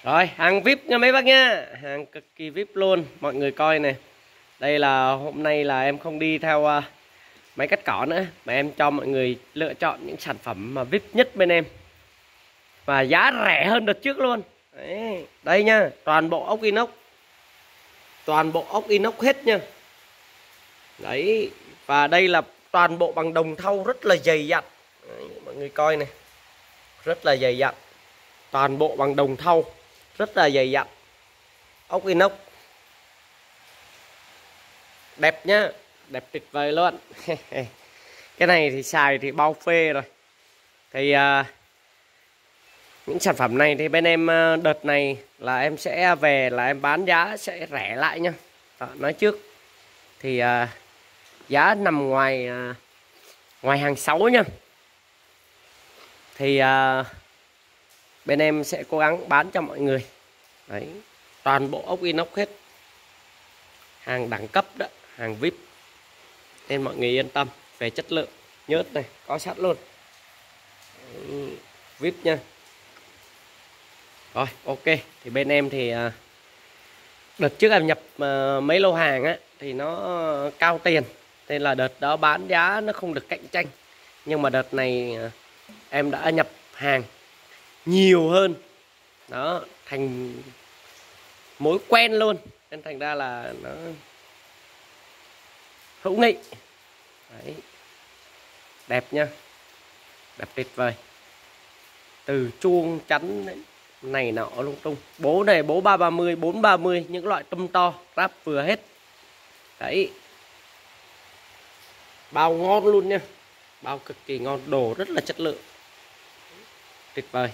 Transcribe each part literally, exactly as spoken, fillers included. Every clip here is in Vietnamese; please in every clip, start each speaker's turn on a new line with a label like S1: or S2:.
S1: Rồi, hàng vi ai pi nha mấy bác nhá. Hàng cực kỳ vi ai pi luôn. Mọi người coi này. Đây là hôm nay là em không đi theo uh, máy cắt cỏ nữa, mà em cho mọi người lựa chọn những sản phẩm mà vi ai pi nhất bên em. Và giá rẻ hơn đợt trước luôn. Đấy, đây nha, toàn bộ ốc inox. Toàn bộ ốc inox hết nha. Đấy, và đây là toàn bộ bằng đồng thau rất là dày dặn. Đấy, mọi người coi này. Rất là dày dặn. Toàn bộ bằng đồng thau rất là dày dặn. Ốc inox đẹp nhá, đẹp tuyệt vời luôn. Cái này thì xài thì bao phê rồi. Thì uh, những sản phẩm này thì bên em uh, đợt này là em sẽ về là em bán giá sẽ rẻ lại nha. Đó, nói trước thì uh, giá nằm ngoài uh, ngoài hàng sáu nha. Thì uh, bên em sẽ cố gắng bán cho mọi người. Đấy, toàn bộ ốc inox hết. Hàng đẳng cấp đó, hàng vi ai pi. Nên mọi người yên tâm về chất lượng. Nhớt này, có sẵn luôn. Đấy, vi ai pi nha. Rồi, ok. Thì bên em thì đợt trước em nhập mấy lô hàng á thì nó cao tiền, nên là đợt đó bán giá nó không được cạnh tranh. Nhưng mà đợt này em đã nhập hàng nhiều hơn. Đó, thành mối quen luôn. Nên thành ra là nó hữu nghị. Đấy. Đẹp nha. Đẹp tuyệt vời. Từ chuông chắn này nọ lung tung. Bố này bố ba ba mươi, bốn ba mươi, những loại tôm to, ráp vừa hết. Đấy. Bao ngon luôn nha. Bao cực kỳ ngon, đồ rất là chất lượng. Tuyệt vời.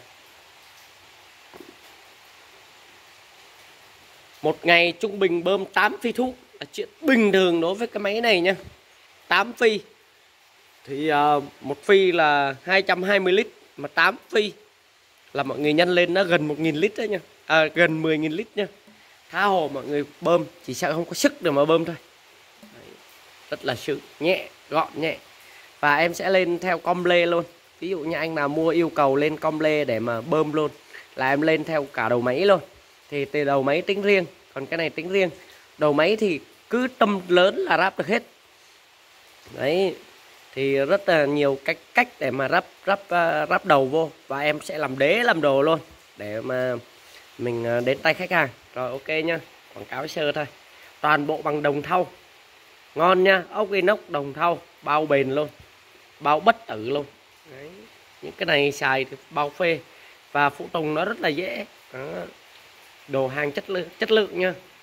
S1: Một ngày trung bình bơm tám phi thuốc là chuyện bình thường đối với cái máy này nha. tám phi thì uh, một phi là hai trăm hai mươi lít, mà tám phi là mọi người nhân lên nó gần một nghìn lít đấy nha. À, gần mười nghìn lít nha. Tha hồ mọi người bơm, chỉ sợ không có sức để mà bơm thôi. Đấy, rất là sự nhẹ, gọn nhẹ. Và em sẽ lên theo com lê luôn. Ví dụ như anh nào mua yêu cầu lên com lê để mà bơm luôn, là em lên theo cả đầu máy luôn. Thì từ đầu máy tính riêng, còn cái này tính riêng. Đầu máy thì cứ tâm lớn là ráp được hết. Đấy, thì rất là nhiều cách cách để mà ráp ráp ráp đầu vô, và em sẽ làm đế làm đồ luôn để mà mình đến tay khách hàng. Rồi ok nha, quảng cáo sơ thôi. Toàn bộ bằng đồng thau, ngon nha, ốc inox đồng thau, bao bền luôn, bao bất tử luôn. Đấy, những cái này xài thì bao phê, và phụ tùng nó rất là dễ. Đó. Đồ hàng chất lượng chất lượng nha.